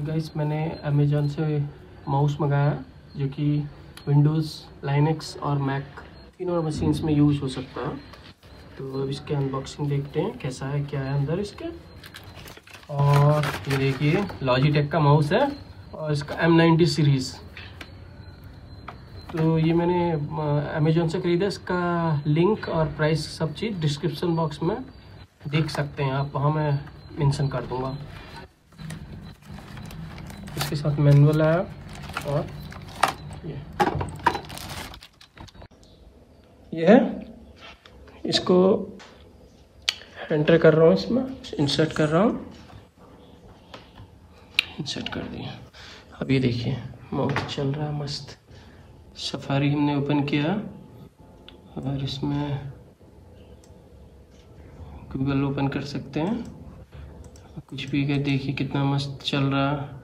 Guys मैंने Amazon से mouse मंगाया जो कि विंडोज़, लाइनक्स और मैक तीनों मशीन्स में यूज़ हो सकता है। तो अब इसके अनबॉक्सिंग देखते हैं कैसा है, क्या है अंदर इसके। और ये देखिए लॉजिटेक का माउस है और इसका M90 सीरीज़। तो ये मैंने अमेज़ॉन से ख़रीदा। इसका लिंक और प्राइस सब चीज़ डिस्क्रिप्शन बॉक्स में देख सकते हैं आप, वहाँ मैं मेंशन कर दूँगा। इसके साथ मैनुअल आया और ये है। इसको एंटर कर रहा हूँ, इसमें इंसर्ट कर रहा हूँ, इंसर्ट कर दिया। अब ये देखिए माउस चल रहा है मस्त। सफारी हमने ओपन किया और इसमें गूगल ओपन कर सकते हैं, कुछ भी कर। देखिए कितना मस्त चल रहा है।